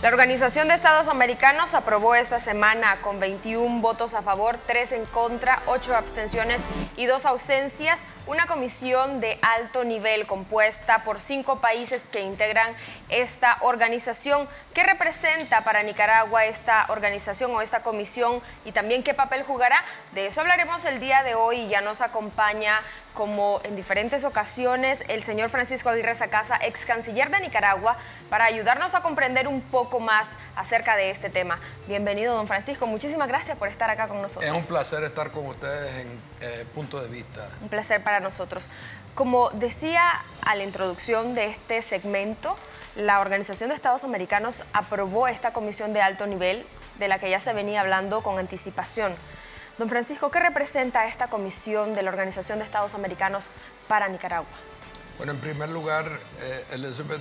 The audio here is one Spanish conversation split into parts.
La Organización de Estados Americanos aprobó esta semana con 21 votos a favor, 3 en contra, 8 abstenciones y 2 ausencias, una comisión de alto nivel compuesta por 5 países que integran esta organización. ¿Qué representa para Nicaragua esta organización o esta comisión y también qué papel jugará? De eso hablaremos el día de hoy y ya nos acompaña, como en diferentes ocasiones, el señor Francisco Aguirre Sacasa, ex canciller de Nicaragua, para ayudarnos a comprender un poco más acerca de este tema. Bienvenido, don Francisco. Muchísimas gracias por estar acá con nosotros. Es un placer estar con ustedes en Punto de Vista. Un placer para nosotros. Como decía a la introducción de este segmento, la Organización de Estados Americanos aprobó esta comisión de alto nivel de la que ya se venía hablando con anticipación. Don Francisco, ¿qué representa esta comisión de la Organización de Estados Americanos para Nicaragua? Bueno, en primer lugar, Elizabeth,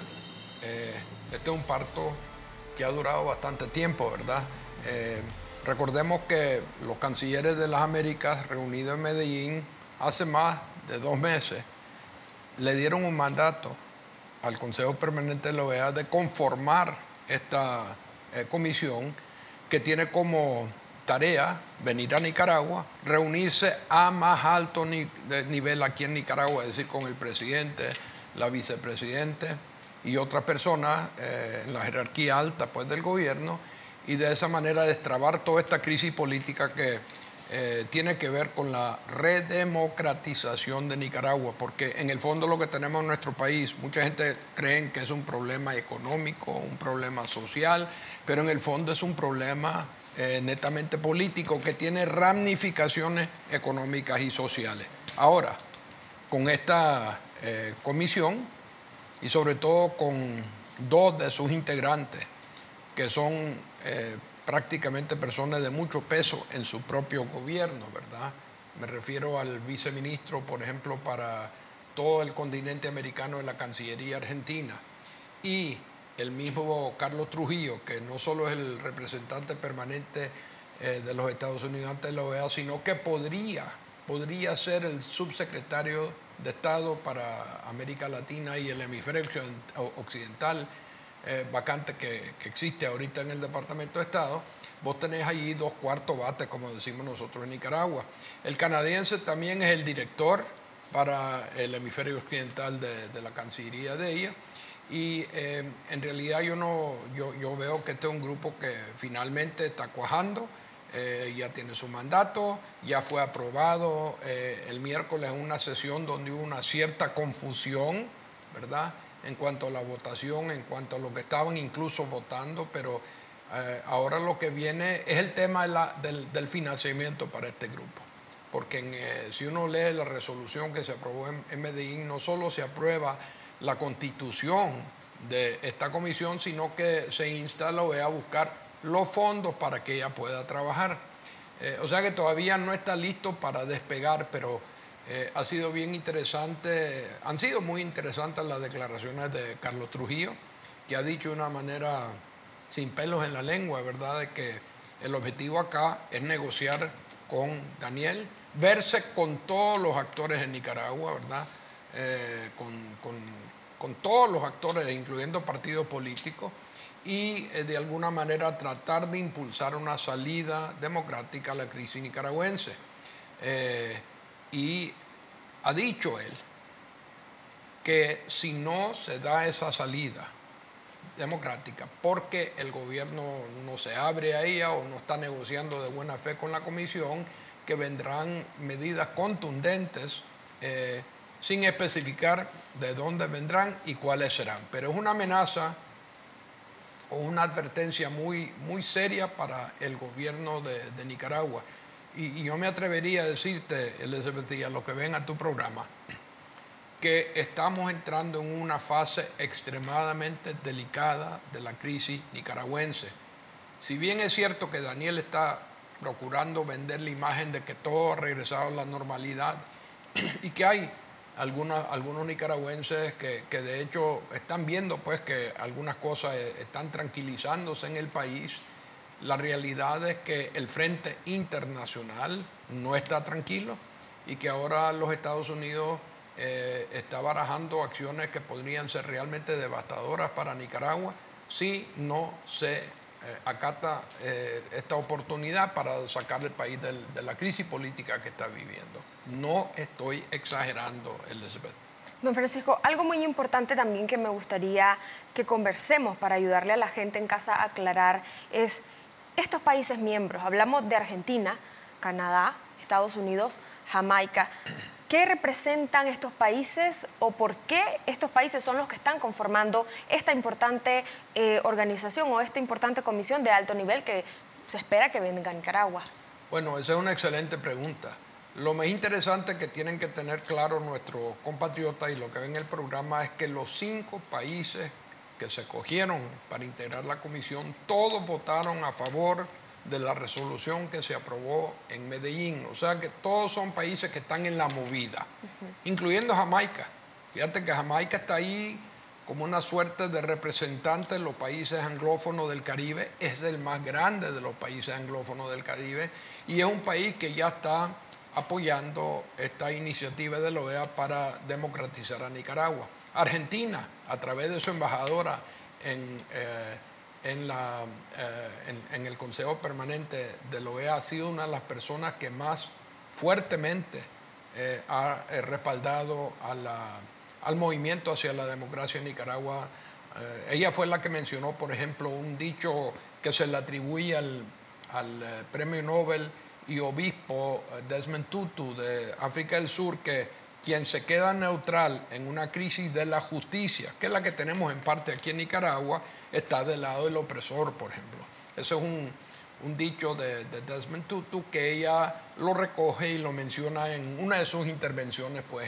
este es un parto que ha durado bastante tiempo, ¿verdad? Recordemos que los cancilleres de las Américas reunidos en Medellín hace más de 2 meses le dieron un mandato al Consejo Permanente de la OEA de conformar esta comisión que tiene como tarea venir a Nicaragua, reunirse a más alto nivel aquí en Nicaragua, es decir, con el presidente, la vicepresidente y otras personas en la jerarquía alta pues, del gobierno, y de esa manera destrabar toda esta crisis política que tiene que ver con la redemocratización de Nicaragua, porque en el fondo lo que tenemos en nuestro país, mucha gente cree que es un problema económico, un problema social, pero en el fondo es un problema netamente político que tiene ramificaciones económicas y sociales. Ahora, con esta comisión y sobre todo con 2 de sus integrantes, que son prácticamente personas de mucho peso en su propio gobierno, ¿verdad? Me refiero al viceministro, por ejemplo, para todo el continente americano de la Cancillería Argentina, y el mismo Carlos Trujillo, que no solo es el representante permanente de los Estados Unidos ante la OEA, sino que podría ser el subsecretario de Estado para América Latina y el hemisferio occidental, vacante que existe ahorita en el Departamento de Estado. Vos tenés allí 2 cuartos bates, como decimos nosotros en Nicaragua. El canadiense también es el director para el hemisferio occidental de la Cancillería de ella. Y en realidad yo veo que este es un grupo que finalmente está cuajando, ya tiene su mandato, ya fue aprobado el miércoles en una sesión donde hubo una cierta confusión, ¿verdad?, en cuanto a la votación, en cuanto a lo que estaban incluso votando, pero ahora lo que viene es el tema del financiamiento para este grupo. Porque si uno lee la resolución que se aprobó en Medellín, no solo se aprueba la constitución de esta comisión, sino que se insta a la OEA a buscar los fondos para que ella pueda trabajar. O sea que todavía no está listo para despegar, pero ha sido bien interesante, han sido muy interesantes las declaraciones de Carlos Trujillo, que ha dicho de una manera sin pelos en la lengua, ¿verdad?, de que el objetivo acá es negociar con Daniel, verse con todos los actores en Nicaragua, ¿verdad?, con todos los actores, incluyendo partidos políticos, y de alguna manera tratar de impulsar una salida democrática a la crisis nicaragüense. Y ha dicho él que si no se da esa salida democrática, porque el gobierno no se abre a ella o no está negociando de buena fe con la comisión, que vendrán medidas contundentes sin especificar de dónde vendrán y cuáles serán. Pero es una amenaza o una advertencia muy seria para el gobierno de Nicaragua. Y yo me atrevería a decirte, Elizabeth, y a los que ven a tu programa, que estamos entrando en una fase extremadamente delicada de la crisis nicaragüense. Si bien es cierto que Daniel está procurando vender la imagen de que todo ha regresado a la normalidad y que hay algunos nicaragüenses que de hecho están viendo pues que algunas cosas están tranquilizándose en el país, la realidad es que el frente internacional no está tranquilo y que ahora los Estados Unidos está barajando acciones que podrían ser realmente devastadoras para Nicaragua si no se acata esta oportunidad para sacar el país de la crisis política que está viviendo. No estoy exagerando, Elizabeth. Don Francisco, algo muy importante también que me gustaría que conversemos para ayudarle a la gente en casa a aclarar es estos países miembros. Hablamos de Argentina, Canadá, Estados Unidos, Jamaica. ¿Qué representan estos países o por qué estos países son los que están conformando esta importante organización o esta importante comisión de alto nivel que se espera que venga a Nicaragua? Bueno, esa es una excelente pregunta. Lo más interesante que tienen que tener claro nuestros compatriotas y lo que ven en el programa es que los 5 países que se escogieron para integrar la comisión, todos votaron a favor de la resolución que se aprobó en Medellín. O sea que todos son países que están en la movida, incluyendo Jamaica. Fíjate que Jamaica está ahí como una suerte de representante de los países anglófonos del Caribe. Es el más grande de los países anglófonos del Caribe y es un país que ya está apoyando esta iniciativa de la OEA para democratizar a Nicaragua. Argentina, a través de su embajadora en el Consejo Permanente de la OEA, ha sido una de las personas que más fuertemente ha respaldado al movimiento hacia la democracia en Nicaragua. Ella fue la que mencionó, por ejemplo, un dicho que se le atribuye al premio Nobel y obispo Desmond Tutu de África del Sur, que quien se queda neutral en una crisis de la justicia, que es la que tenemos en parte aquí en Nicaragua, está del lado del opresor, por ejemplo. Eso es un dicho de Desmond Tutu que ella lo recoge y lo menciona en una de sus intervenciones pues,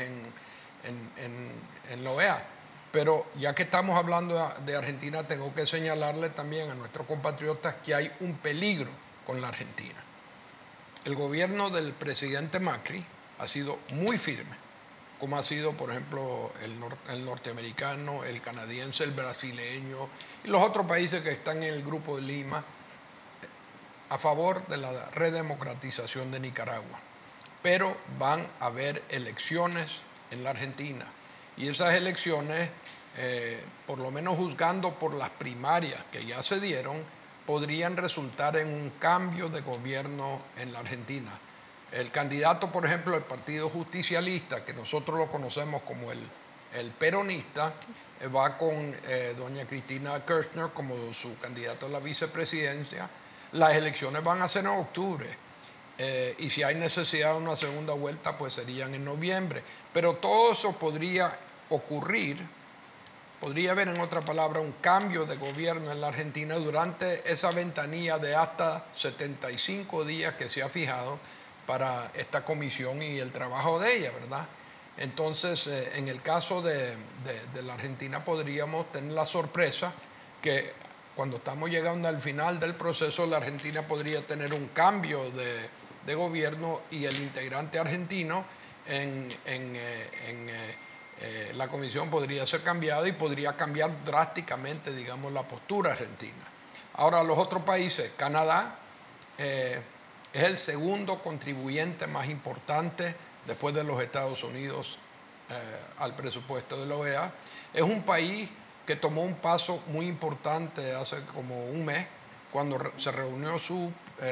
en la OEA. Pero ya que estamos hablando de Argentina, tengo que señalarle también a nuestros compatriotas que hay un peligro con la Argentina. El gobierno del presidente Macri ha sido muy firme, como ha sido, por ejemplo, el norteamericano, el canadiense, el brasileño y los otros países que están en el Grupo de Lima, a favor de la redemocratización de Nicaragua. Pero van a haber elecciones en la Argentina y esas elecciones, por lo menos juzgando por las primarias que ya se dieron, podrían resultar en un cambio de gobierno en la Argentina. El candidato, por ejemplo, del Partido Justicialista, que nosotros lo conocemos como el peronista, va con doña Cristina Kirchner como su candidato a la vicepresidencia. Las elecciones van a ser en octubre y si hay necesidad de una segunda vuelta, pues serían en noviembre. Pero todo eso podría ocurrir. Podría haber, en otra palabra, un cambio de gobierno en la Argentina durante esa ventanilla de hasta 75 días que se ha fijado para esta comisión y el trabajo de ella, ¿verdad? Entonces, en el caso de la Argentina podríamos tener la sorpresa que cuando estamos llegando al final del proceso, la Argentina podría tener un cambio de gobierno y el integrante argentino la comisión podría ser cambiada y podría cambiar drásticamente, digamos, la postura argentina. Ahora, los otros países, Canadá es el segundo contribuyente más importante después de los Estados Unidos al presupuesto de la OEA. Es un país que tomó un paso muy importante hace como un mes, cuando se reunió su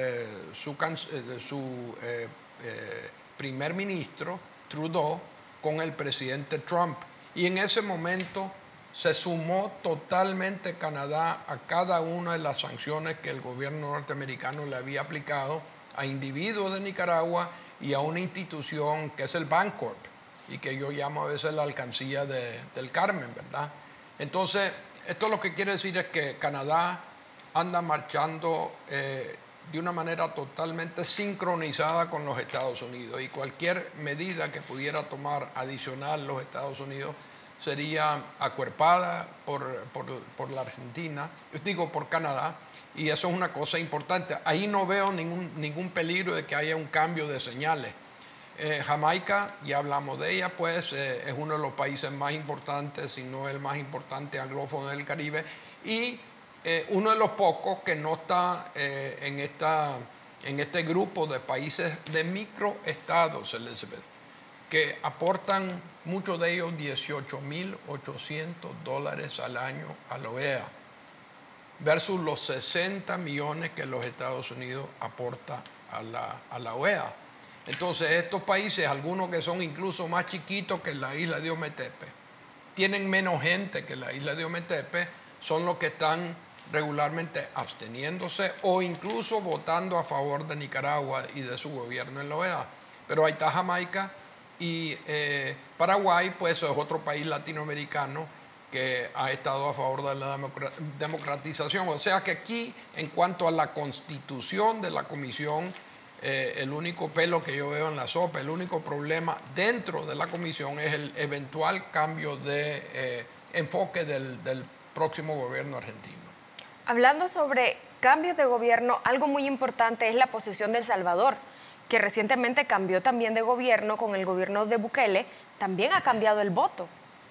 primer ministro, Trudeau, con el presidente Trump. Y en ese momento se sumó totalmente Canadá a cada una de las sanciones que el gobierno norteamericano le había aplicado a individuos de Nicaragua y a una institución que es el Bancorp y que yo llamo a veces la alcancía del Carmen, ¿verdad? Entonces, esto lo que quiere decir es que Canadá anda marchando de una manera totalmente sincronizada con los Estados Unidos y cualquier medida que pudiera tomar adicional los Estados Unidos sería acuerpada por la Argentina, por Canadá, y eso es una cosa importante. Ahí no veo ningún peligro de que haya un cambio de señales. Jamaica, ya hablamos de ella, pues es uno de los países más importantes, si no el más importante anglófono del Caribe, y uno de los pocos que no está en este grupo de países de microestados, Elizabeth, que aportan muchos de ellos $18,800 al año a la OEA. versus los 60 millones que los Estados Unidos aporta a la OEA. Entonces estos países, algunos que son incluso más chiquitos que la isla de Ometepe, tienen menos gente que la isla de Ometepe, son los que están regularmente absteniéndose o incluso votando a favor de Nicaragua y de su gobierno en la OEA. Pero ahí está Jamaica y Paraguay, pues es otro país latinoamericano que ha estado a favor de la democratización. O sea que aquí, en cuanto a la constitución de la comisión, el único pelo que yo veo en la sopa, el único problema dentro de la comisión es el eventual cambio de enfoque del próximo gobierno argentino. Hablando sobre cambios de gobierno, algo muy importante es la posición de El Salvador, que recientemente cambió también de gobierno con el gobierno de Bukele, también ha cambiado el voto.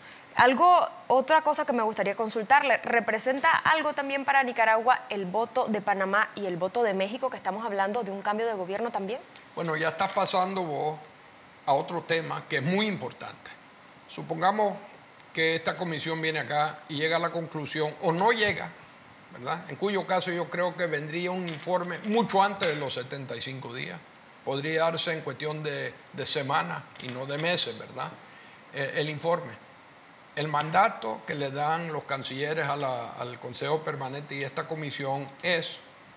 Otra cosa que me gustaría consultarle, ¿representa algo también para Nicaragua el voto de Panamá y el voto de México, que estamos hablando de un cambio de gobierno también? Bueno, ya estás pasando vos a otro tema que es muy importante. Supongamos que esta comisión viene acá y llega a la conclusión, o no llega, ¿verdad? En cuyo caso yo creo que vendría un informe mucho antes de los 75 días. Podría darse en cuestión de semanas y no de meses, ¿verdad? El informe. El mandato que le dan los cancilleres al Consejo Permanente y esta comisión es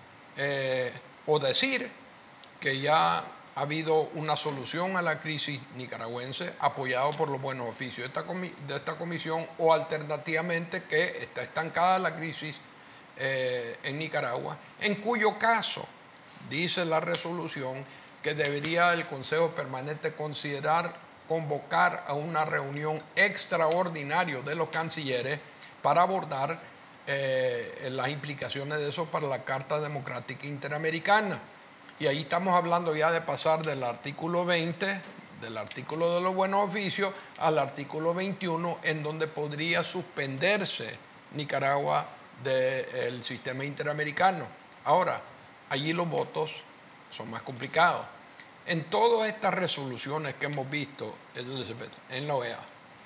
o decir que ya ha habido una solución a la crisis nicaragüense apoyado por los buenos oficios de esta comisión, o alternativamente que está estancada la crisis en Nicaragua, en cuyo caso dice la resolución que debería el Consejo Permanente considerar convocar a una reunión extraordinaria de los cancilleres para abordar las implicaciones de eso para la Carta Democrática Interamericana. Y ahí estamos hablando ya de pasar del artículo 20, del artículo de los buenos oficios, al artículo 21, en donde podría suspenderse Nicaragua del sistema interamericano. Ahora, allí los votos son más complicados. En todas estas resoluciones que hemos visto, Elizabeth, en la OEA,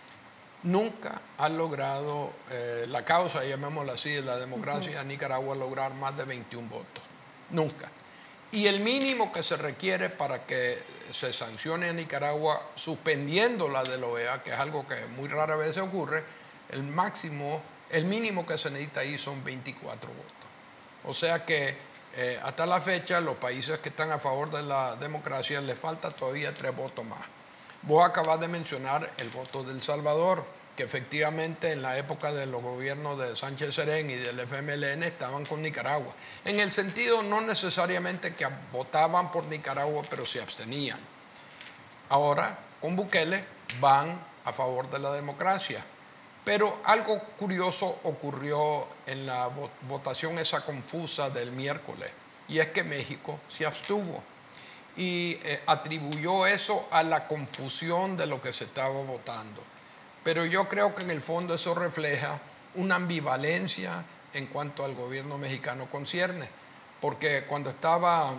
nunca ha logrado la causa, llamémosla así, de la democracia en Nicaragua, lograr más de 21 votos. Nunca. Y el mínimo que se requiere para que se sancione a Nicaragua suspendiéndola de la OEA, que es algo que muy rara vez se ocurre, el mínimo que se necesita ahí son 24 votos. O sea que hasta la fecha, los países que están a favor de la democracia les falta todavía 3 votos más. Vos acabas de mencionar el voto de El Salvador, que efectivamente en la época de los gobiernos de Sánchez Serén y del FMLN estaban con Nicaragua. En el sentido no necesariamente que votaban por Nicaragua, pero se abstenían. Ahora, con Bukele, van a favor de la democracia. Pero algo curioso ocurrió en la votación esa confusa del miércoles, y es que México se abstuvo y atribuyó eso a la confusión de lo que se estaba votando. Pero yo creo que en el fondo eso refleja una ambivalencia en cuanto al gobierno mexicano concierne, porque cuando estaba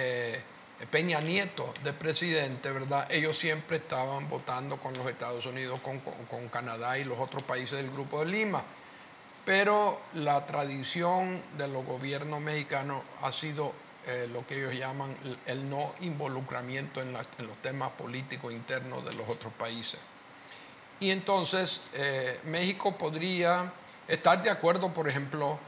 Peña Nieto de presidente, ¿verdad? Ellos siempre estaban votando con los Estados Unidos, con Canadá y los otros países del Grupo de Lima. Pero la tradición de los gobiernos mexicanos ha sido lo que ellos llaman el no involucramiento en los temas políticos internos de los otros países. Y entonces México podría estar de acuerdo, por ejemplo,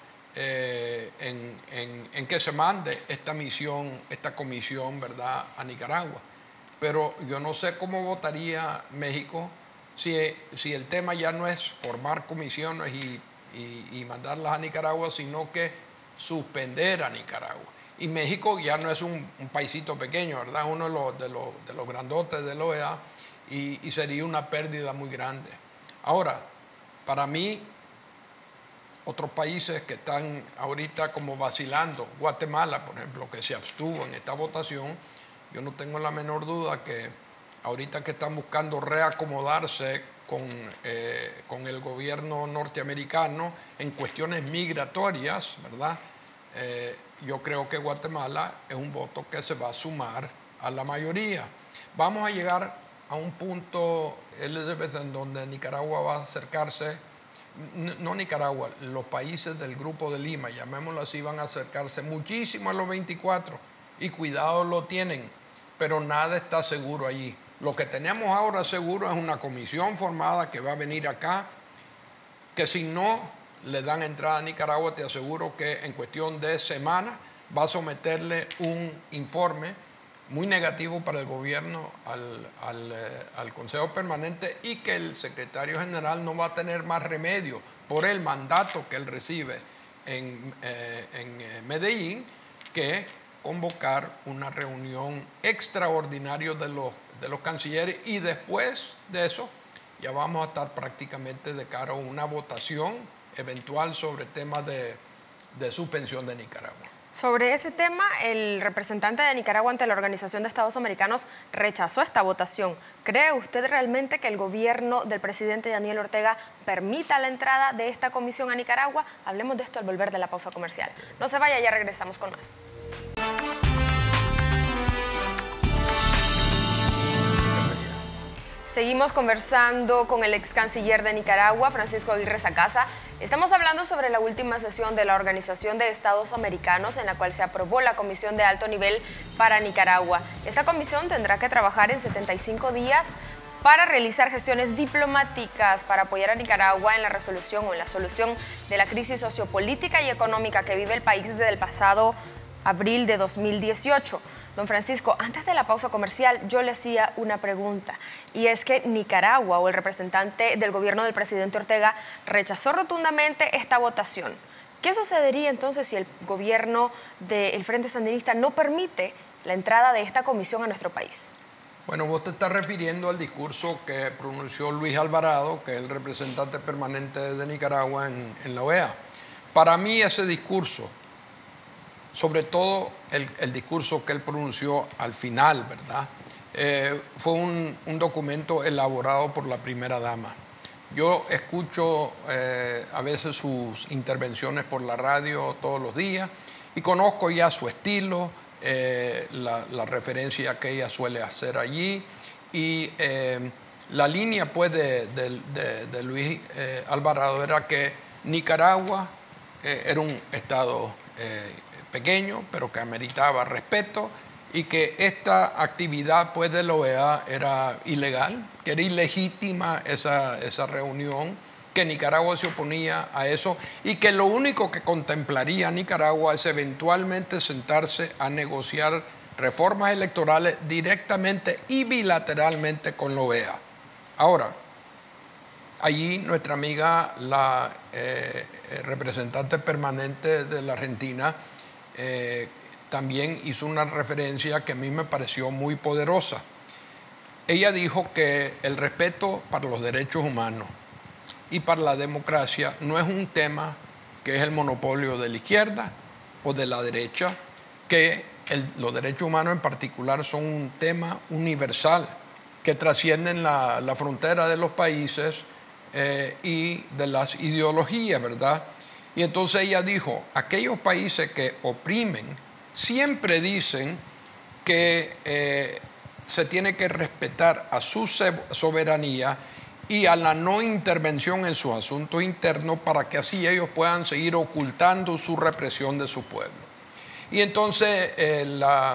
en que se mande esta comisión, ¿verdad?, a Nicaragua. Pero yo no sé cómo votaría México si el tema ya no es formar comisiones y mandarlas a Nicaragua, sino que suspender a Nicaragua. Y México ya no es un paisito pequeño, ¿verdad?, uno de los grandotes de la OEA, y sería una pérdida muy grande. Ahora, para mí, otros países que están ahorita como vacilando, Guatemala, por ejemplo, que se abstuvo en esta votación, yo no tengo la menor duda que ahorita que están buscando reacomodarse con el gobierno norteamericano en cuestiones migratorias, ¿verdad? Yo creo que Guatemala es un voto que se va a sumar a la mayoría. Vamos a llegar a un punto, Elizabeth, en donde Nicaragua va a acercarse no Nicaragua, los países del Grupo de Lima, llamémoslo así, van a acercarse muchísimo a los 24 y cuidado lo tienen, pero nada está seguro allí. Lo que tenemos ahora seguro es una comisión formada que va a venir acá, que si no le dan entrada a Nicaragua, te aseguro que en cuestión de semanas va a someterle un informe muy negativo para el gobierno al Consejo Permanente y que el secretario general no va a tener más remedio por el mandato que él recibe en Medellín que convocar una reunión extraordinaria de los cancilleres y después de eso ya vamos a estar prácticamente de cara a una votación eventual sobre temas de suspensión de Nicaragua. Sobre ese tema, el representante de Nicaragua ante la Organización de Estados Americanos rechazó esta votación. ¿Cree usted realmente que el gobierno del presidente Daniel Ortega permita la entrada de esta comisión a Nicaragua? Hablemos de esto al volver de la pausa comercial. No se vaya, ya regresamos con más. Seguimos conversando con el ex canciller de Nicaragua, Francisco Aguirre Sacasa. Estamos hablando sobre la última sesión de la Organización de Estados Americanos en la cual se aprobó la Comisión de Alto Nivel para Nicaragua. Esta comisión tendrá que trabajar en 75 días para realizar gestiones diplomáticas para apoyar a Nicaragua en la resolución o en la solución de la crisis sociopolítica y económica que vive el país desde el pasado abril de 2018. Don Francisco, antes de la pausa comercial yo le hacía una pregunta y es que Nicaragua o el representante del gobierno del presidente Ortega rechazó rotundamente esta votación. ¿Qué sucedería entonces si el gobierno del Frente Sandinista no permite la entrada de esta comisión a nuestro país? Bueno, vos te estás refiriendo al discurso que pronunció Luis Alvarado, que es el representante permanente de Nicaragua en la OEA. Para mí ese discurso, sobre todo el discurso que él pronunció al final, ¿verdad? Fue un documento elaborado por la primera dama. Yo escucho a veces sus intervenciones por la radio todos los días y conozco ya su estilo, la referencia que ella suele hacer allí y la línea pues de Luis Alvarado era que Nicaragua era un estado pequeño, pero que ameritaba respeto y que esta actividad pues de la OEA era ilegal, que era ilegítima esa reunión, que Nicaragua se oponía a eso y que lo único que contemplaría Nicaragua es eventualmente sentarse a negociar reformas electorales directamente y bilateralmente con la OEA. Ahora, allí nuestra amiga, la representante permanente de la Argentina, también hizo una referencia que a mí me pareció muy poderosa. Ella dijo que el respeto para los derechos humanos y para la democracia no es un tema que es el monopolio de la izquierda o de la derecha, que los derechos humanos en particular son un tema universal que trascienden la frontera de los países y de las ideologías, ¿verdad? Y entonces ella dijo, aquellos países que oprimen siempre dicen que se tiene que respetar a su soberanía y a la no intervención en sus asuntos internos para que así ellos puedan seguir ocultando su represión de su pueblo. Y entonces la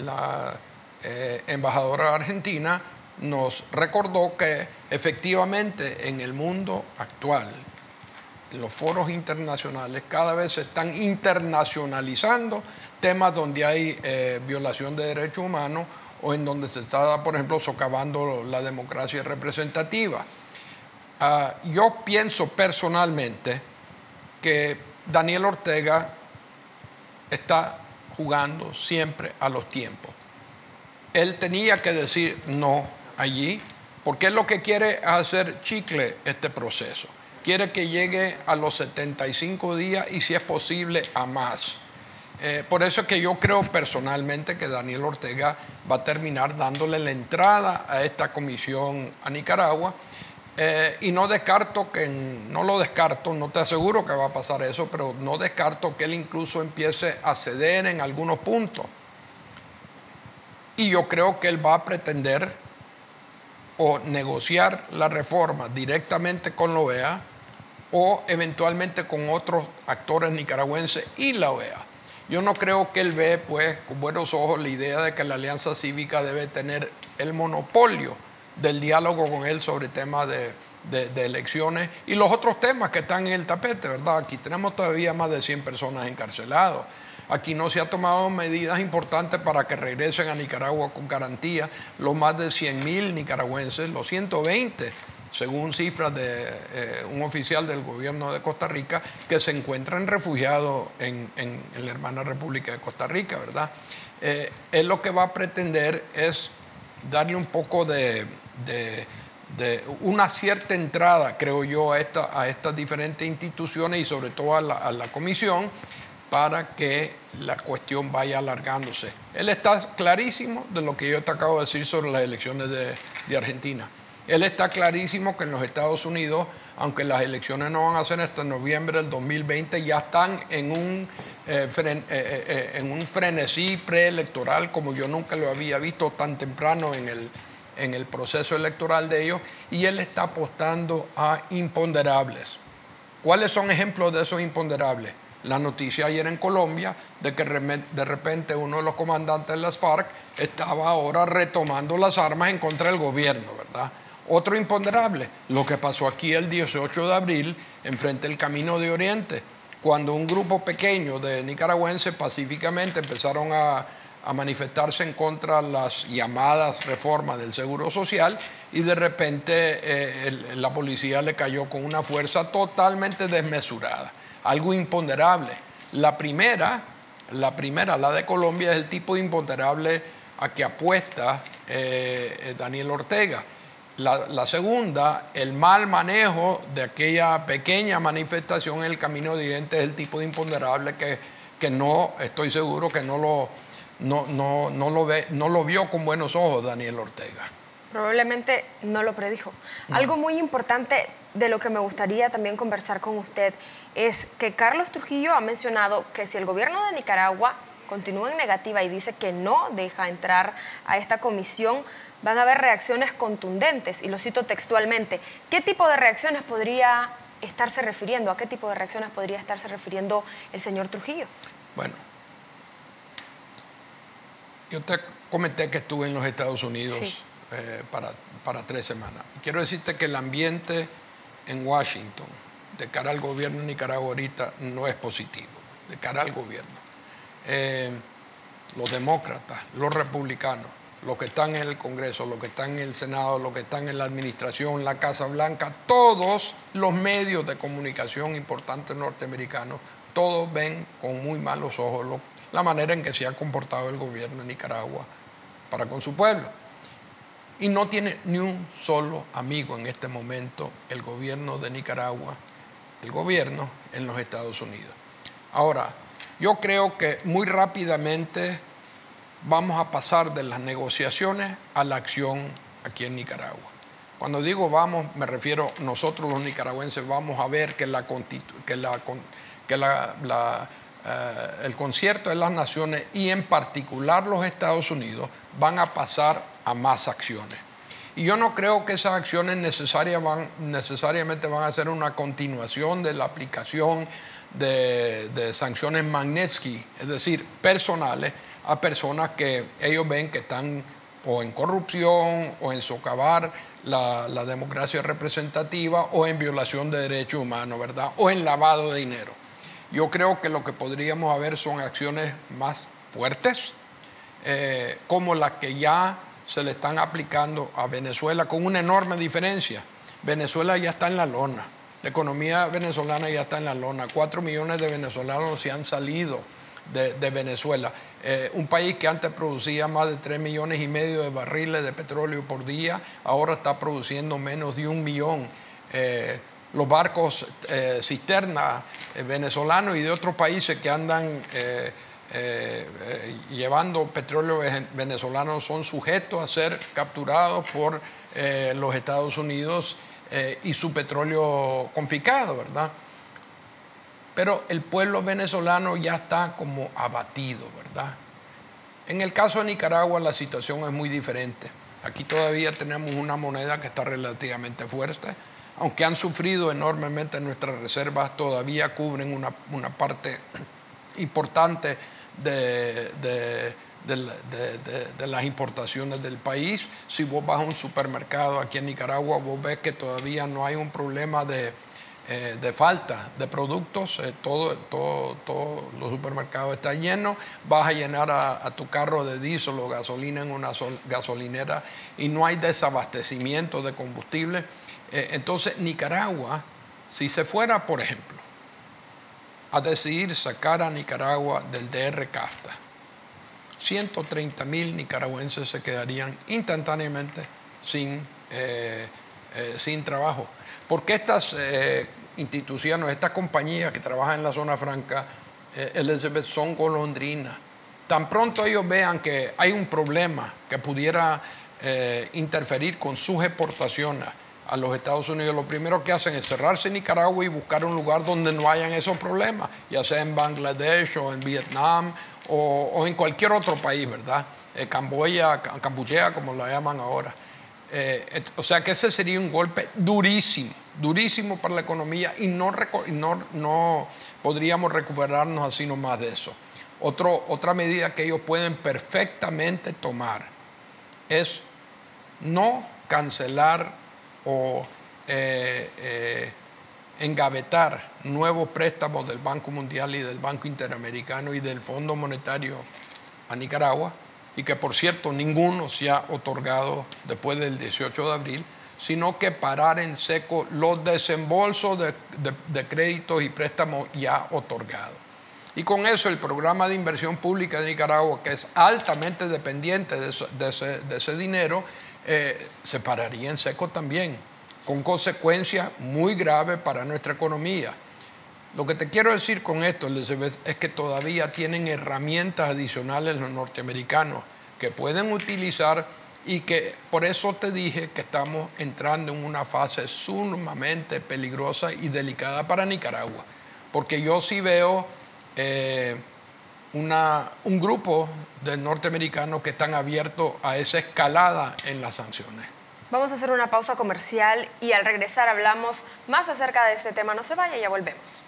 embajadora argentina nos recordó que efectivamente en el mundo actual, en los foros internacionales, cada vez se están internacionalizando temas donde hay violación de derechos humanos o en donde se está, por ejemplo, socavando la democracia representativa. Yo pienso personalmente que Daniel Ortega está jugando siempre a los tiempos. Él tenía que decir no allí, porque él lo que quiere es hacer chicle este proceso. Quiere que llegue a los 75 días y si es posible a más. Por eso es que yo creo personalmente que Daniel Ortega va a terminar dándole la entrada a esta comisión a Nicaragua y no descarto que, no te aseguro que va a pasar eso, pero no descarto que él incluso empiece a ceder en algunos puntos. Y yo creo que él va a pretender o negociar la reforma directamente con la OEA o eventualmente con otros actores nicaragüenses y la OEA. Yo no creo que él ve pues con buenos ojos la idea de que la Alianza Cívica debe tener el monopolio del diálogo con él sobre temas de elecciones y los otros temas que están en el tapete, ¿verdad? Aquí tenemos todavía más de 100 personas encarceladas. Aquí no se han tomado medidas importantes para que regresen a Nicaragua con garantía los más de 100.000 nicaragüenses, los 120, según cifras de un oficial del gobierno de Costa Rica, que se encuentran refugiados en la hermana República de Costa Rica, ¿verdad? Él lo que va a pretender es darle un poco de una cierta entrada, creo yo, a estas diferentes instituciones y sobre todo a la comisión, para que la cuestión vaya alargándose. Él está clarísimo de lo que yo te acabo de decir sobre las elecciones de Argentina. Él está clarísimo que en los Estados Unidos, aunque las elecciones no van a ser hasta noviembre del 2020, ya están en un frenesí preelectoral como yo nunca lo había visto tan temprano en el proceso electoral de ellos, y él está apostando a imponderables. ¿Cuáles son ejemplos de esos imponderables? La noticia ayer en Colombia de que de repente uno de los comandantes de las FARC estaba ahora retomando las armas en contra del gobierno, ¿verdad? Otro imponderable, lo que pasó aquí el 18 de abril enfrente del Camino de Oriente, cuando un grupo pequeño de nicaragüenses pacíficamente empezaron a manifestarse en contra de las llamadas reformas del Seguro Social y de repente la policía le cayó con una fuerza totalmente desmesurada. Algo imponderable. La primera, la de Colombia, es el tipo de imponderable a que apuesta Daniel Ortega. La segunda, el mal manejo de aquella pequeña manifestación en el Camino de Oriente, es el tipo de imponderable que no, estoy seguro que no lo vio con buenos ojos Daniel Ortega. Probablemente no lo predijo. No. Algo muy importante de lo que me gustaría también conversar con usted es que Carlos Trujillo ha mencionado que si el gobierno de Nicaragua continúa en negativa y dice que no deja entrar a esta comisión, van a haber reacciones contundentes, y lo cito textualmente. ¿Qué tipo de reacciones podría estarse refiriendo? ¿A qué tipo de reacciones podría estarse refiriendo el señor Trujillo? Bueno, yo te comenté que estuve en los Estados Unidos. Sí. Para 3 semanas. Quiero decirte que el ambiente en Washington de cara al gobierno de Nicaragua ahorita no es positivo, de cara al gobierno. Los demócratas, los republicanos, los que están en el Congreso, los que están en el Senado, los que están en la administración, la Casa Blanca, todos los medios de comunicación importantes norteamericanos, todos ven con muy malos ojos la manera en que se ha comportado el gobierno de Nicaragua para con su pueblo. Y no tiene ni un solo amigo en este momento el gobierno de Nicaragua, el gobierno en los Estados Unidos. Ahora, yo creo que muy rápidamente vamos a pasar de las negociaciones a la acción aquí en Nicaragua. Cuando digo vamos, me refiero nosotros los nicaragüenses vamos a ver que el concierto de las naciones y en particular los Estados Unidos van a pasar a más acciones. Y yo no creo que esas acciones necesariamente van a ser una continuación de la aplicación de sanciones Magnitsky, es decir, personales a personas que ellos ven que están o en corrupción o en socavar la democracia representativa o en violación de derechos humanos, ¿verdad? O en lavado de dinero. Yo creo que lo que podríamos ver son acciones más fuertes, como las que ya se le están aplicando a Venezuela, con una enorme diferencia. Venezuela ya está en la lona, la economía venezolana ya está en la lona, 4 millones de venezolanos se han salido de Venezuela. Un país que antes producía más de 3,5 millones de barriles de petróleo por día, ahora está produciendo menos de 1 millón. Los barcos cisterna venezolanos y de otros países que andan llevando petróleo venezolano son sujetos a ser capturados por los Estados Unidos y su petróleo confiscado, ¿verdad? Pero el pueblo venezolano ya está como abatido, ¿verdad? En el caso de Nicaragua la situación es muy diferente. Aquí todavía tenemos una moneda que está relativamente fuerte. aunque han sufrido enormemente nuestras reservas, todavía cubren una parte importante de las importaciones del país. Si vos vas a un supermercado aquí en Nicaragua, vos ves que todavía no hay un problema de falta de productos. Todos los supermercados están llenos. Vas a llenar a tu carro de diésel o gasolina en una gasolinera y no hay desabastecimiento de combustible. Entonces Nicaragua, si se fuera, por ejemplo, a decidir sacar a Nicaragua del DR-CAFTA, 130,000 nicaragüenses se quedarían instantáneamente sin trabajo. Porque estas instituciones, estas compañías que trabajan en la zona franca, Elizabeth, son golondrinas. Tan pronto ellos vean que hay un problema que pudiera interferir con sus exportaciones a los Estados Unidos, lo primero que hacen es cerrarse en Nicaragua y buscar un lugar donde no hayan esos problemas, ya sea en Bangladesh o en Vietnam o en cualquier otro país, ¿verdad? Camboya, como la llaman ahora. O sea que ese sería un golpe durísimo, durísimo para la economía y no podríamos recuperarnos así nomás de eso. Otra medida que ellos pueden perfectamente tomar es no cancelar o engavetar nuevos préstamos del Banco Mundial y del Banco Interamericano y del Fondo Monetario a Nicaragua, y que por cierto ninguno se ha otorgado después del 18 de abril, sino que parar en seco los desembolsos de créditos y préstamos ya otorgados. Y con eso el programa de inversión pública de Nicaragua, que es altamente dependiente de ese dinero, se pararía en seco también, con consecuencias muy graves para nuestra economía. Lo que te quiero decir con esto, Elizabeth, es que todavía tienen herramientas adicionales los norteamericanos que pueden utilizar, y que por eso te dije que estamos entrando en una fase sumamente peligrosa y delicada para Nicaragua, porque yo sí veo un grupo de norteamericanos que están abiertos a esa escalada en las sanciones. Vamos a hacer una pausa comercial y al regresar hablamos más acerca de este tema. No se vaya, ya volvemos.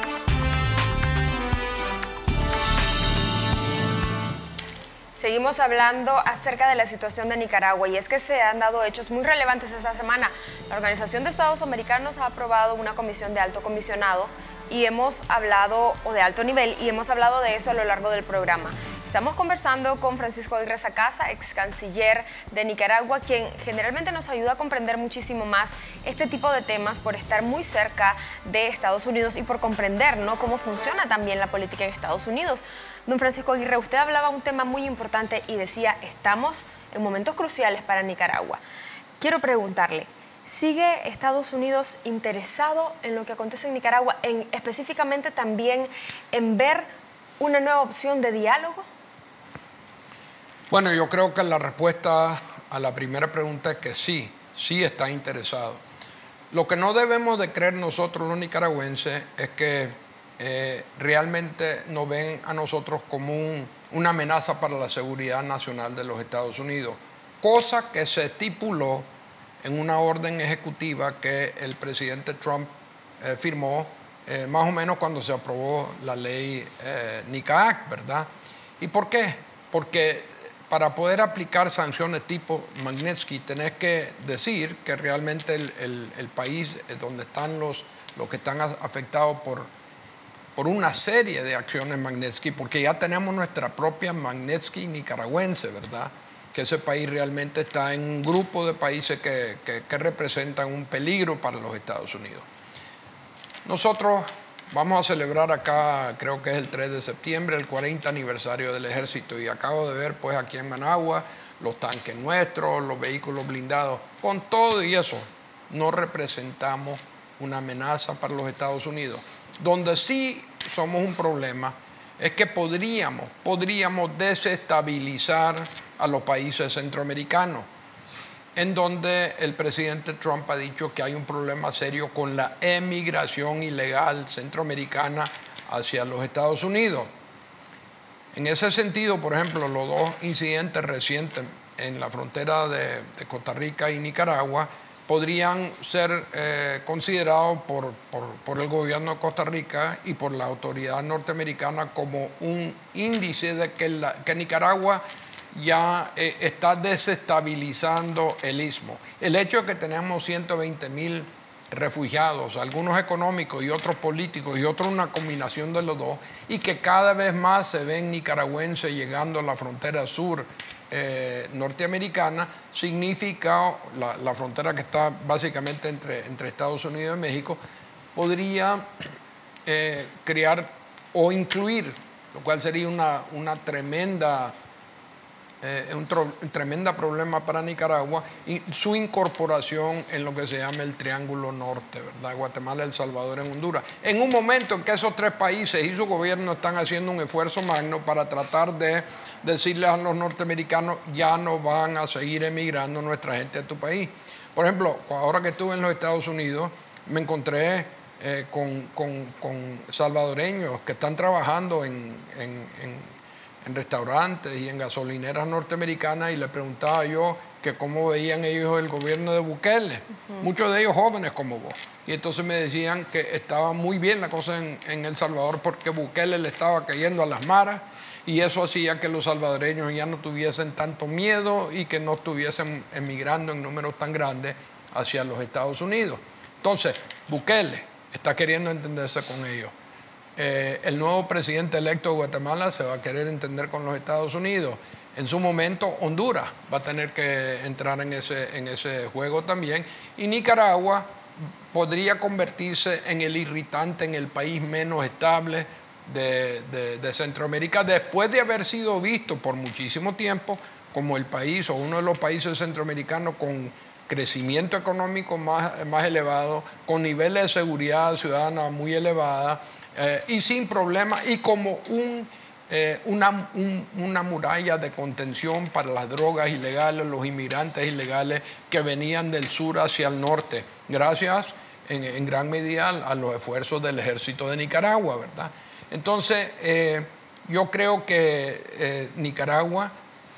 Seguimos hablando acerca de la situación de Nicaragua, y es que se han dado hechos muy relevantes esta semana. La Organización de Estados Americanos ha aprobado una comisión de alto comisionado y hemos hablado, o de alto nivel, y hemos hablado de eso a lo largo del programa. Estamos conversando con Francisco Aguirre Sacasa, ex canciller de Nicaragua, quien generalmente nos ayuda a comprender muchísimo más este tipo de temas por estar muy cerca de Estados Unidos y por comprender, ¿no?, cómo funciona también la política en Estados Unidos. Don Francisco Aguirre, usted hablaba un tema muy importante y decía, estamos en momentos cruciales para Nicaragua. Quiero preguntarle, ¿sigue Estados Unidos interesado en lo que acontece en Nicaragua, específicamente también en ver una nueva opción de diálogo? Bueno, yo creo que la respuesta a la primera pregunta es que sí está interesado. Lo que no debemos de creer nosotros los nicaragüenses es que realmente nos ven a nosotros como una amenaza para la seguridad nacional de los Estados Unidos, cosa que se estipuló en una orden ejecutiva que el presidente Trump firmó más o menos cuando se aprobó la ley NICA Act, ¿verdad? ¿Y por qué? Porque para poder aplicar sanciones tipo Magnitsky tenés que decir que realmente el país donde están los que están afectados por una serie de acciones Magnitsky, porque ya tenemos nuestra propia Magnitsky nicaragüense, ¿verdad? Que ese país realmente está en un grupo de países que representan un peligro para los Estados Unidos. Nosotros vamos a celebrar acá, creo que es el 3 de septiembre, el 40 aniversario del ejército, y acabo de ver pues aquí en Managua los tanques nuestros, los vehículos blindados. Con todo y eso, no representamos una amenaza para los Estados Unidos. Donde sí somos un problema es que podríamos desestabilizar a los países centroamericanos, en donde el presidente Trump ha dicho que hay un problema serio con la emigración ilegal centroamericana hacia los Estados Unidos. En ese sentido, por ejemplo, los dos incidentes recientes en la frontera de Costa Rica y Nicaragua podrían ser considerados por el gobierno de Costa Rica y por la autoridad norteamericana como un índice de que Nicaragua ya está desestabilizando el istmo. El hecho de que tenemos 120,000 refugiados, algunos económicos y otros políticos y otros una combinación de los dos, y que cada vez más se ven nicaragüenses llegando a la frontera sur norteamericana, significa la frontera que está básicamente entre Estados Unidos y México, podría crear o incluir, lo cual sería una tremenda un tremendo problema para Nicaragua, y su incorporación en lo que se llama el Triángulo Norte, ¿verdad? Guatemala, El Salvador y Honduras. En un momento en que esos tres países y su gobierno están haciendo un esfuerzo magno para tratar de decirles a los norteamericanos, ya no van a seguir emigrando nuestra gente a tu país. Por ejemplo, ahora que estuve en los Estados Unidos, me encontré con salvadoreños que están trabajando en restaurantes y en gasolineras norteamericanas, y le preguntaba yo que cómo veían ellos el gobierno de Bukele, muchos de ellos jóvenes como vos. Y entonces me decían que estaba muy bien la cosa en El Salvador porque Bukele le estaba cayendo a las maras, y eso hacía que los salvadoreños ya no tuviesen tanto miedo y que no estuviesen emigrando en números tan grandes hacia los Estados Unidos. Entonces, Bukele está queriendo entenderse con ellos. El nuevo presidente electo de Guatemala se va a querer entender con los Estados Unidos. En su momento, Honduras va a tener que entrar en ese juego también. Y Nicaragua podría convertirse en el irritante, en el país menos estable de Centroamérica, después de haber sido visto por muchísimo tiempo como el país o uno de los países centroamericanos con crecimiento económico más elevado, con niveles de seguridad ciudadana muy elevada, y sin problemas, y como una muralla de contención para las drogas ilegales, los inmigrantes ilegales que venían del sur hacia el norte, gracias en gran medida a los esfuerzos del ejército de Nicaragua, ¿verdad? Entonces, yo creo que Nicaragua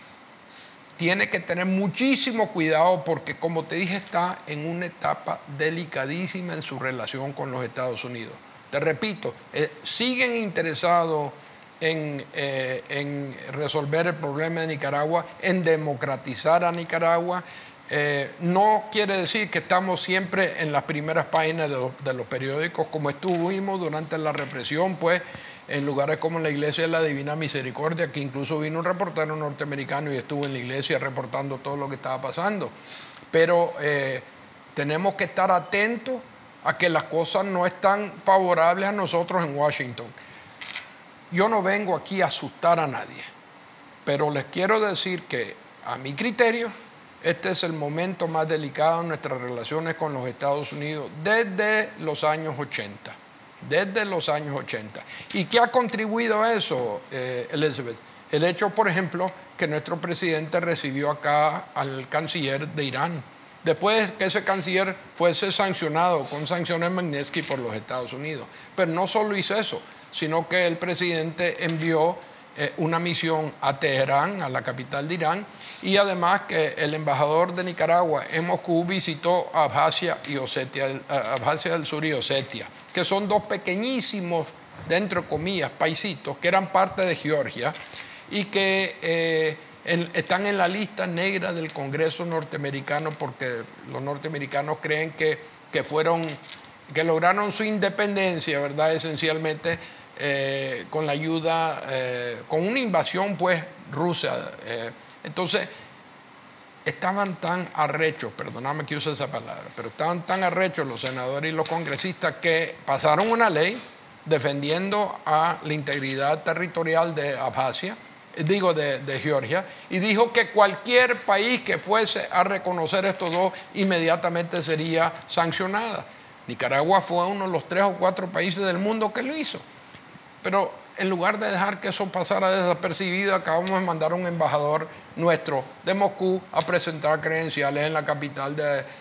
tiene que tener muchísimo cuidado porque, como te dije, está en una etapa delicadísima en su relación con los Estados Unidos. Te repito, siguen interesados en resolver el problema de Nicaragua, en democratizar a Nicaragua. No quiere decir que estamos siempre en las primeras páginas de los periódicos, como estuvimos durante la represión, pues, en lugares como la Iglesia de la Divina Misericordia, que incluso vino un reportero norteamericano y estuvo en la iglesia reportando todo lo que estaba pasando. Pero tenemos que estar atentos a que las cosas no están favorables a nosotros en Washington. Yo no vengo aquí a asustar a nadie, pero les quiero decir que, a mi criterio, este es el momento más delicado en nuestras relaciones con los Estados Unidos desde los años 80. Desde los años 80. ¿Y qué ha contribuido a eso, Elizabeth? El hecho, por ejemplo, que nuestro presidente recibió acá al canciller de Irán, después que ese canciller fuese sancionado con sanciones Magnitsky por los Estados Unidos. Pero no solo hizo eso, sino que el presidente envió una misión a Teherán, a la capital de Irán, y además que el embajador de Nicaragua en Moscú visitó Abjasia y Osetia, Abjasia del Sur y Osetia, que son dos pequeñísimos, dentro de comillas, paisitos que eran parte de Georgia y que están en la lista negra del Congreso norteamericano porque los norteamericanos creen que lograron su independencia, ¿verdad? Esencialmente con la ayuda, con una invasión pues rusa. Entonces, estaban tan arrechos, perdóname que use esa palabra, pero estaban tan arrechos los senadores y los congresistas que pasaron una ley defendiendo a la integridad territorial de Abjasia, de Georgia, y dijo que cualquier país que fuese a reconocer estos dos inmediatamente sería sancionada. Nicaragua fue uno de los 3 o 4 países del mundo que lo hizo. Pero en lugar de dejar que eso pasara desapercibido, acabamos de mandar a un embajador nuestro de Moscú a presentar credenciales en la capital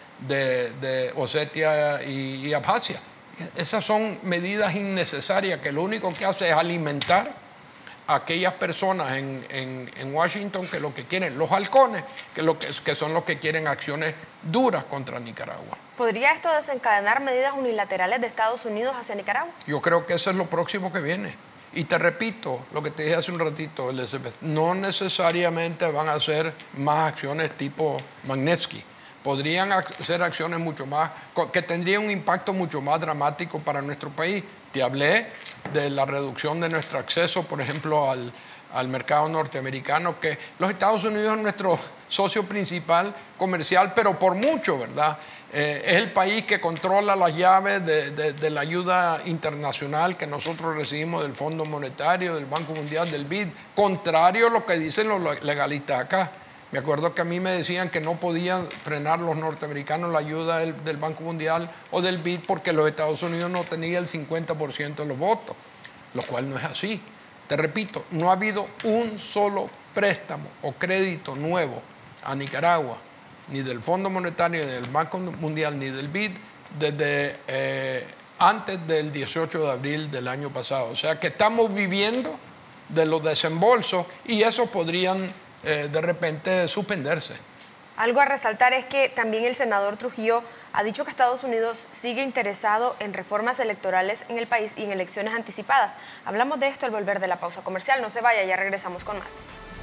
de Osetia y Abjasia. Esas son medidas innecesarias que lo único que hace es alimentar a aquellas personas en Washington que lo que quieren, los halcones, que son los que quieren acciones duras contra Nicaragua. ¿Podría esto desencadenar medidas unilaterales de Estados Unidos hacia Nicaragua? Yo creo que eso es lo próximo que viene. Y te repito lo que te dije hace un ratito, Elizabeth, no necesariamente van a ser más acciones tipo Magnitsky. Podrían ser acciones mucho más, que tendrían un impacto mucho más dramático para nuestro país. Te hablé de la reducción de nuestro acceso, por ejemplo, al mercado norteamericano, que los Estados Unidos es nuestro socio principal comercial, pero por mucho, ¿verdad? Es el país que controla las llaves de la ayuda internacional que nosotros recibimos del Fondo Monetario, del Banco Mundial, del BID, contrario a lo que dicen los legalistas acá. Me acuerdo que a mí me decían que no podían frenar los norteamericanos la ayuda del Banco Mundial o del BID porque los Estados Unidos no tenían el 50% de los votos, lo cual no es así. Te repito, no ha habido un solo préstamo o crédito nuevo a Nicaragua, ni del Fondo Monetario, ni del Banco Mundial, ni del BID, desde antes del 18 de abril del año pasado. O sea que estamos viviendo de los desembolsos y esos podrían de repente suspenderse. Algo a resaltar es que también el senador Trujillo ha dicho que Estados Unidos sigue interesado en reformas electorales en el país y en elecciones anticipadas. Hablamos de esto al volver de la pausa comercial. No se vaya, ya regresamos con más.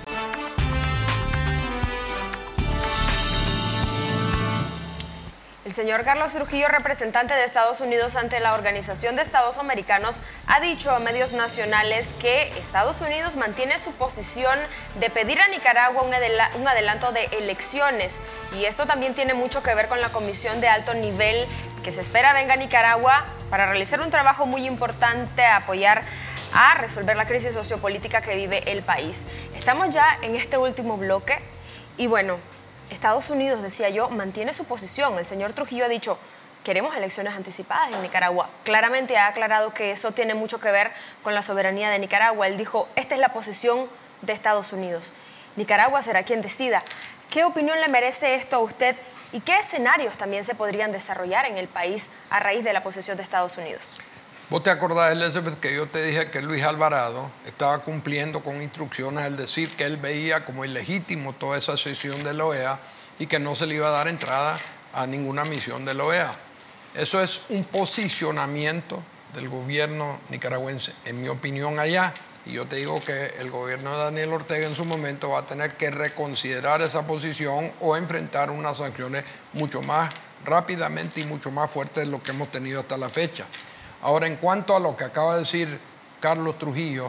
El señor Carlos Trujillo, representante de Estados Unidos ante la Organización de Estados Americanos, ha dicho a medios nacionales que Estados Unidos mantiene su posición de pedir a Nicaragua un adelanto de elecciones. Y esto también tiene mucho que ver con la comisión de alto nivel que se espera venga a Nicaragua para realizar un trabajo muy importante, apoyar a resolver la crisis sociopolítica que vive el país. Estamos ya en este último bloque y bueno, Estados Unidos, decía yo, mantiene su posición. El señor Trujillo ha dicho, queremos elecciones anticipadas en Nicaragua. Claramente ha aclarado que eso tiene mucho que ver con la soberanía de Nicaragua. Él dijo, esta es la posición de Estados Unidos. Nicaragua será quien decida. ¿Qué opinión le merece esto a usted y qué escenarios también se podrían desarrollar en el país a raíz de la posición de Estados Unidos? ¿Vos te acordás, Elizabeth, que yo te dije que Luis Alvarado estaba cumpliendo con instrucciones al decir que él veía como ilegítimo toda esa sesión de la OEA y que no se le iba a dar entrada a ninguna misión de la OEA? Eso es un posicionamiento del gobierno nicaragüense, en mi opinión allá. Y yo te digo que el gobierno de Daniel Ortega en su momento va a tener que reconsiderar esa posición o enfrentar unas sanciones mucho más rápidamente y mucho más fuertes de lo que hemos tenido hasta la fecha. Ahora, en cuanto a lo que acaba de decir Carlos Trujillo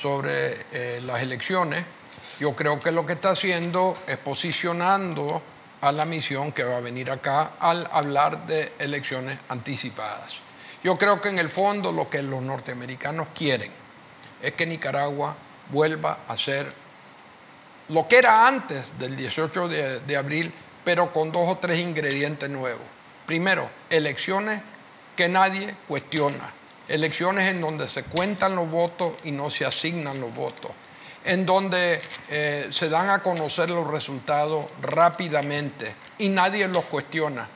sobre las elecciones, yo creo que lo que está haciendo es posicionando a la misión que va a venir acá al hablar de elecciones anticipadas. Yo creo que en el fondo lo que los norteamericanos quieren es que Nicaragua vuelva a ser lo que era antes del 18 de abril, pero con 2 o 3 ingredientes nuevos. Primero, elecciones que nadie cuestiona. Elecciones en donde se cuentan los votos y no se asignan los votos. En donde se dan a conocer los resultados rápidamente y nadie los cuestiona.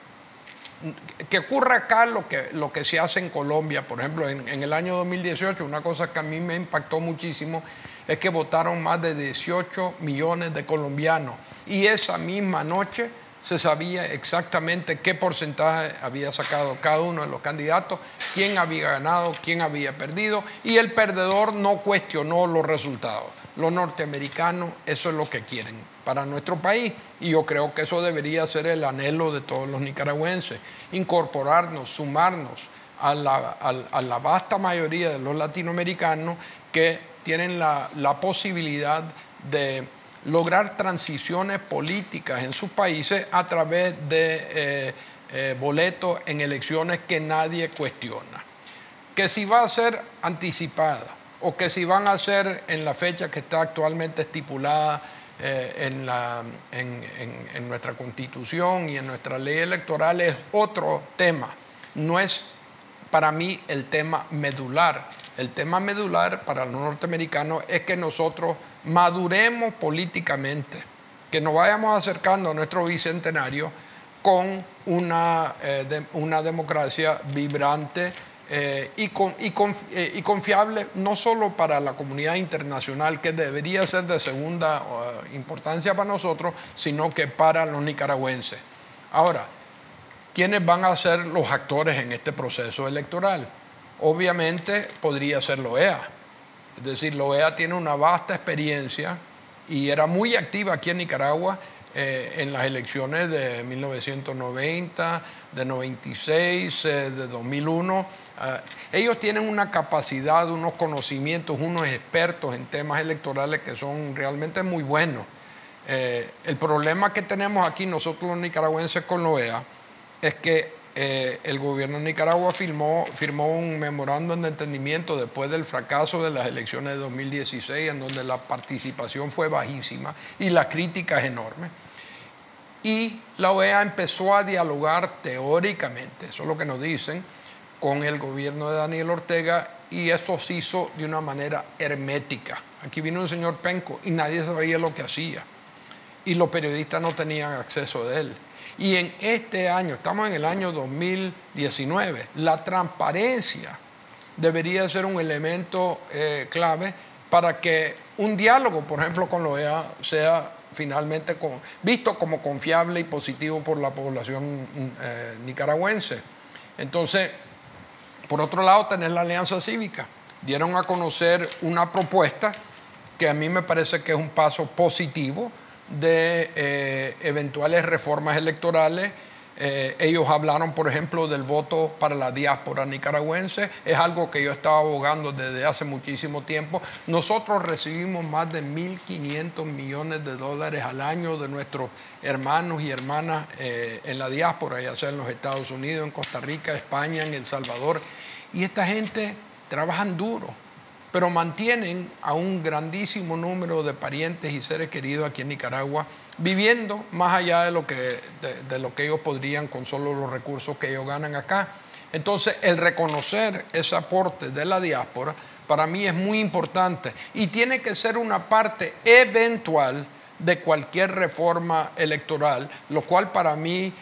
Que ocurra acá lo que se hace en Colombia, por ejemplo, en el año 2018, una cosa que a mí me impactó muchísimo es que votaron más de 18 millones de colombianos y esa misma noche se sabía exactamente qué porcentaje había sacado cada uno de los candidatos, quién había ganado, quién había perdido, y el perdedor no cuestionó los resultados. Los norteamericanos eso es lo que quieren para nuestro país, y yo creo que eso debería ser el anhelo de todos los nicaragüenses, incorporarnos, sumarnos a la vasta mayoría de los latinoamericanos que tienen la posibilidad de lograr transiciones políticas en sus países a través de boletos en elecciones que nadie cuestiona. Que si va a ser anticipada o que si van a ser en la fecha que está actualmente estipulada en nuestra Constitución y en nuestra ley electoral es otro tema. No es para mí el tema medular. El tema medular para los norteamericanos es que nosotros maduremos políticamente, que nos vayamos acercando a nuestro bicentenario con una democracia vibrante, y confiable no solo para la comunidad internacional, que debería ser de segunda importancia para nosotros, sino que para los nicaragüenses. Ahora, ¿quiénes van a ser los actores en este proceso electoral? Obviamente podría ser la OEA. Es decir, la OEA tiene una vasta experiencia y era muy activa aquí en Nicaragua en las elecciones de 1990, de 96, de 2001. Ellos tienen una capacidad, unos conocimientos, unos expertos en temas electorales que son realmente muy buenos. El problema que tenemos aquí nosotros los nicaragüenses con la OEA es que el gobierno de Nicaragua firmó un memorándum de entendimiento después del fracaso de las elecciones de 2016, en donde la participación fue bajísima y la crítica es enorme. Y la OEA empezó a dialogar teóricamente, eso es lo que nos dicen, con el gobierno de Daniel Ortega, y eso se hizo de una manera hermética. Aquí vino un señor Penco y nadie sabía lo que hacía, y los periodistas no tenían acceso de él. Y en este año, estamos en el año 2019, la transparencia debería ser un elemento clave para que un diálogo, por ejemplo, con la OEA sea finalmente visto como confiable y positivo por la población nicaragüense. Entonces, por otro lado, tener la Alianza Cívica. Dieron a conocer una propuesta que a mí me parece que es un paso positivo de eventuales reformas electorales. Ellos hablaron, por ejemplo, del voto para la diáspora nicaragüense. Es algo que yo estaba abogando desde hace muchísimo tiempo. Nosotros recibimos más de 1.500 millones de dólares al año de nuestros hermanos y hermanas en la diáspora, ya sea en los Estados Unidos, en Costa Rica, España, en El Salvador. Y esta gente trabajan duro, pero mantienen a un grandísimo número de parientes y seres queridos aquí en Nicaragua, viviendo más allá de lo que ellos podrían con solo los recursos que ellos ganan acá. Entonces, el reconocer ese aporte de la diáspora para mí es muy importante y tiene que ser una parte eventual de cualquier reforma electoral, lo cual para mí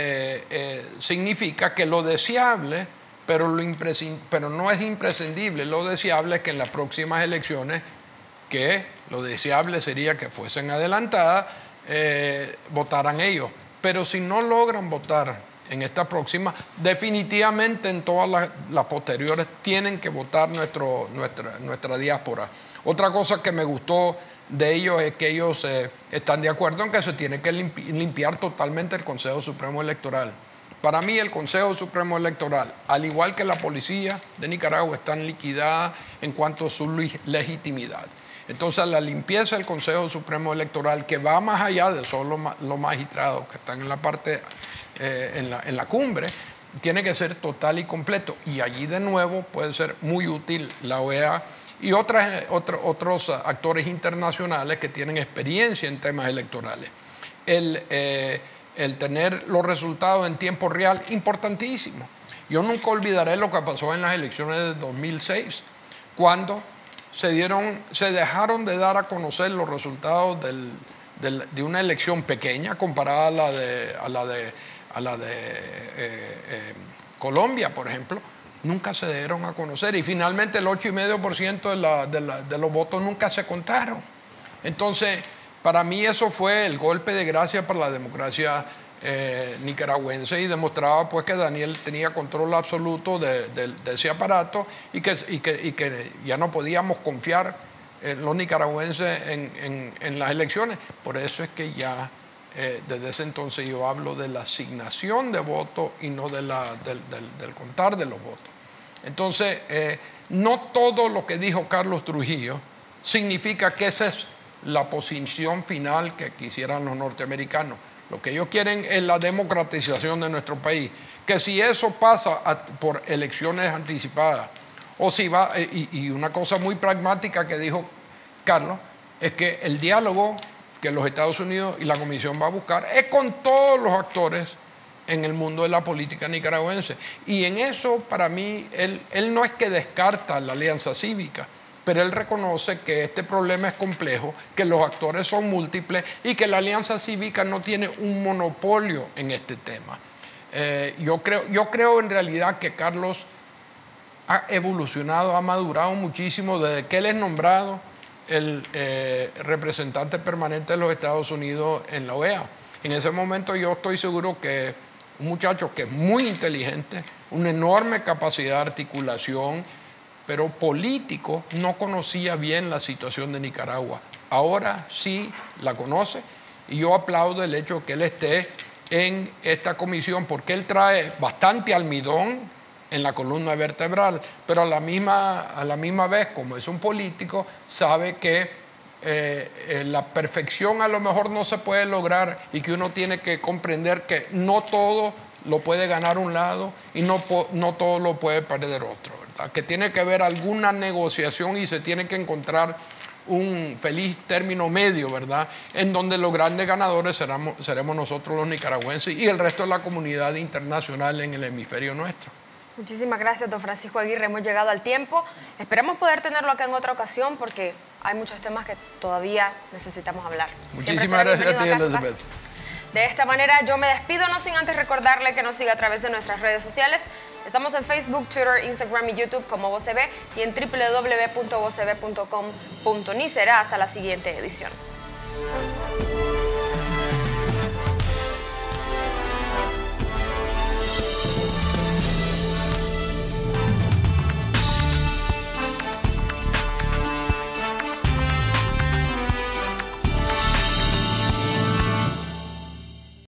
significa que lo deseable, pero no es imprescindible. Lo deseable es que en las próximas elecciones, que lo deseable sería que fuesen adelantadas, votaran ellos. Pero si no logran votar en esta próxima, definitivamente en todas las posteriores tienen que votar nuestra diáspora. Otra cosa que me gustó de ellos es que ellos están de acuerdo en que se tiene que limpiar totalmente el Consejo Supremo Electoral. Para mí el Consejo Supremo Electoral, al igual que la policía de Nicaragua, están liquidadas en cuanto a su legitimidad. Entonces la limpieza del Consejo Supremo Electoral, que va más allá de solo los magistrados que están en la parte, en la cumbre, tiene que ser total y completo. Y allí de nuevo puede ser muy útil la OEA y otros actores internacionales que tienen experiencia en temas electorales. El tener los resultados en tiempo real, importantísimo. Yo nunca olvidaré lo que pasó en las elecciones de 2006, cuando se dejaron de dar a conocer los resultados de una elección pequeña comparada a la de Colombia, por ejemplo. Nunca se dieron a conocer y finalmente el 8,5% de los votos nunca se contaron. Entonces, para mí eso fue el golpe de gracia para la democracia nicaragüense y demostraba pues que Daniel tenía control absoluto de ese aparato y que ya no podíamos confiar los nicaragüenses en las elecciones. Por eso es que ya desde ese entonces yo hablo de la asignación de votos y no del contar de los votos. Entonces, no todo lo que dijo Carlos Trujillo significa que esa es la posición final que quisieran los norteamericanos. Lo que ellos quieren es la democratización de nuestro país. Que si eso pasa por elecciones anticipadas, o si va, y una cosa muy pragmática que dijo Carlos, es que el diálogo que los Estados Unidos y la Comisión va a buscar es con todos los actores en el mundo de la política nicaragüense. Y en eso, para mí, él no es que descarta la Alianza Cívica, pero él reconoce que este problema es complejo, que los actores son múltiples y que la Alianza Cívica no tiene un monopolio en este tema. Yo creo en realidad que Carlos ha evolucionado, ha madurado muchísimo desde que él es nombrado el representante permanente de los Estados Unidos en la OEA. En ese momento yo estoy seguro que un muchacho que es muy inteligente, una enorme capacidad de articulación, pero político, no conocía bien la situación de Nicaragua. Ahora sí la conoce y yo aplaudo el hecho de que él esté en esta comisión porque él trae bastante almidón en la columna vertebral, pero a la misma vez, como es un político, sabe que la perfección a lo mejor no se puede lograr y que uno tiene que comprender que no todo lo puede ganar un lado y no todo lo puede perder otro, ¿verdad? Que tiene que haber alguna negociación y se tiene que encontrar un feliz término medio, ¿verdad? En donde los grandes ganadores seremos nosotros los nicaragüenses y el resto de la comunidad internacional en el hemisferio nuestro. Muchísimas gracias, don Francisco Aguirre. Hemos llegado al tiempo. Esperemos poder tenerlo acá en otra ocasión porque hay muchos temas que todavía necesitamos hablar. Muchísimas gracias a ti, Elizabeth. De esta manera yo me despido, no sin antes recordarle que nos siga a través de nuestras redes sociales. Estamos en Facebook, Twitter, Instagram y YouTube como Voz TV y en www.voztv.com.ni. Será hasta la siguiente edición.